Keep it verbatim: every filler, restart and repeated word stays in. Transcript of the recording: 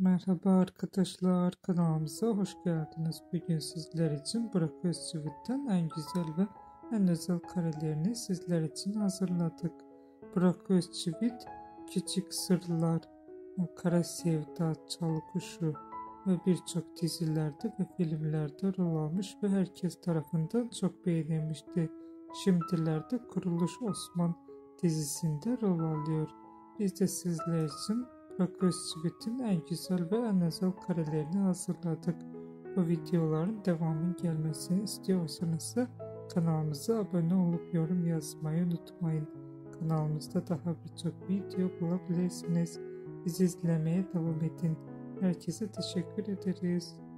Merhaba arkadaşlar, kanalımıza hoş geldiniz. Bugün sizler için Burak Özcivit'ten en güzel ve en özel karelerini sizler için hazırladık. Burak Özcivit, Küçük Sırlar, Kara Sevda, Çalı Kuşu ve birçok dizilerde ve filmlerde rol almış ve herkes tarafından çok beğenilmişti. Şimdilerde Kuruluş Osman dizisinde rol alıyor. Biz de sizler için Burak Özcivit'in en güzel ve en özel karelerini hazırladık. Bu videoların devamının gelmesini istiyorsanız da kanalımıza abone olup yorum yazmayı unutmayın. Kanalımızda daha birçok video bulabilirsiniz. Bizi izlemeye devam edin. Herkese teşekkür ederiz.